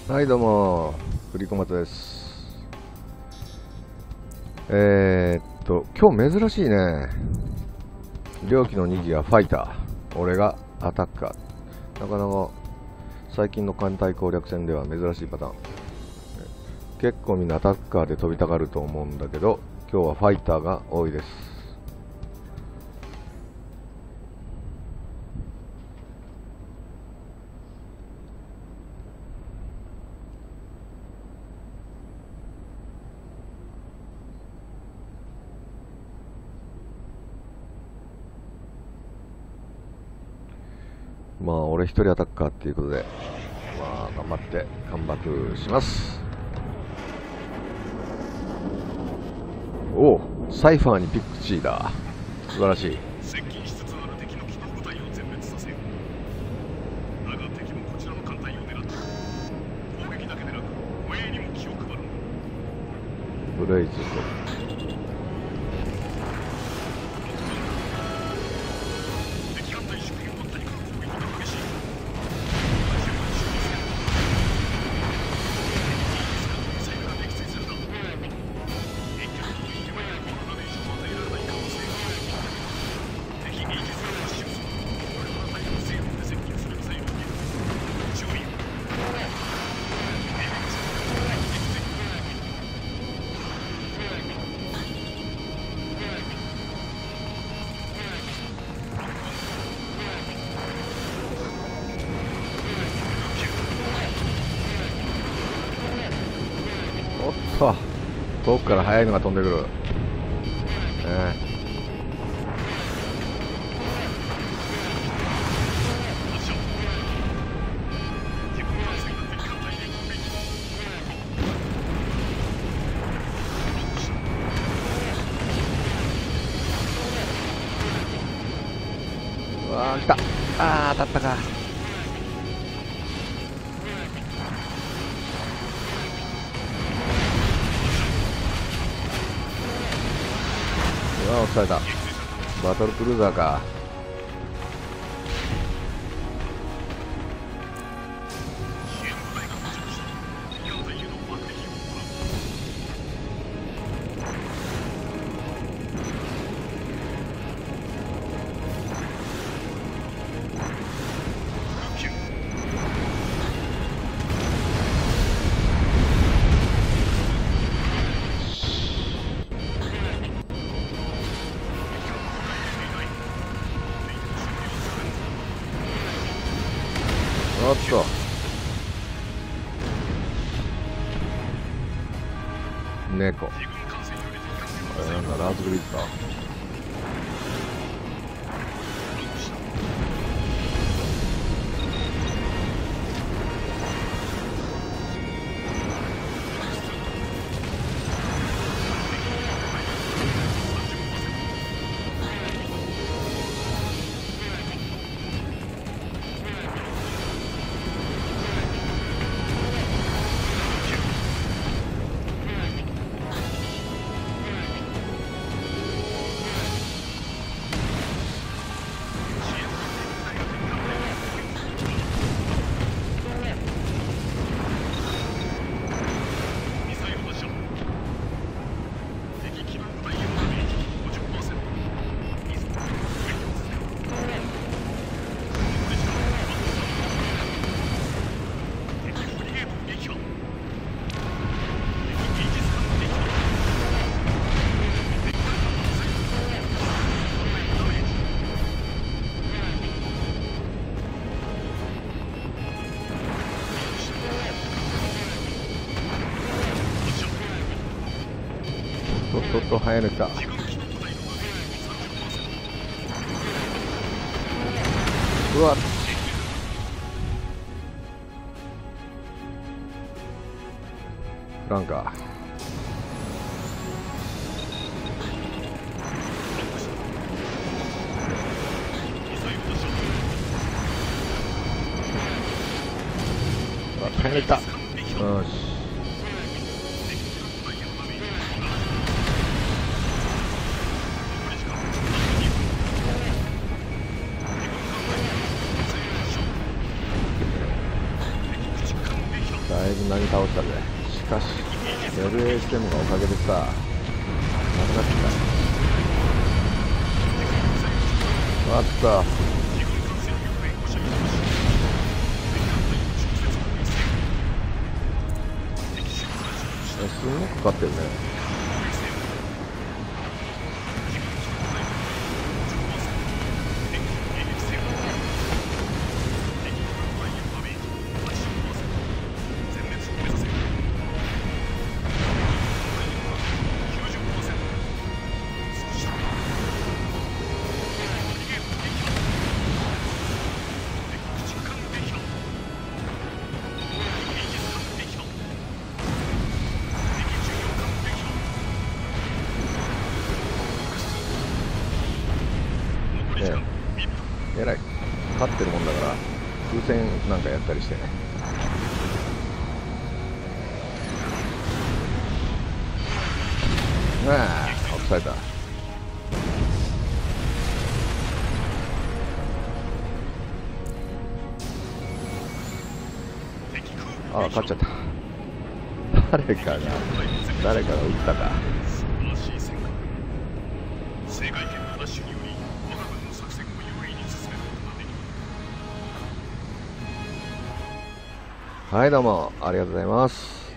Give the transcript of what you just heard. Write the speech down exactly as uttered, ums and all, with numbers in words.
はい、どうも、栗小松です。えー、っと、今日珍しいね。猟奇のにぎはファイター、俺がアタッカー。なかなか最近の艦隊攻略戦では珍しいパターン。結構みんなアタッカーで飛びたがると思うんだけど、今日はファイターが多いです。まあ俺一人アタッカーっていうことで、まあ頑張ってカムバックします。おお、サイファーにピクチーだ。素晴らしい。 接近しつつある敵の機動部隊を全滅させよう。だが敵もこちらの艦隊を狙って攻撃だけでなく護衛にも気を配る。 ブレイズと敵艦隊周辺は対空攻撃が激しい。ミサイルが撃墜された。一挙に攻撃はこのダメージを与えられない可能性がある。敵イージスが発進する。これから対空制空で接近するミサイルを見る。注意。 おっと、遠くから速いのが飛んでくる。ねうわー、来た。あー、当たったか。うわー、押された。バトルクルーザーか。おっと、猫。これなんだ、ラーズグリッドか。とっとっと速いの来た。うわっ、フランカー。あ、耐えれた。よし。耐だいぶなぎ倒したぜ。しかし エルエーエスエム がおかげでさなくなってきた。あったすごくかかってるね。えらい勝ってるもんだから風船なんかやったりしてね。ああ落とされた。ああ勝っちゃった。誰かが誰かが撃ったか。 正解権の奪取により我が軍の作戦を優位に進めることができる。 はいどうもありがとうございます。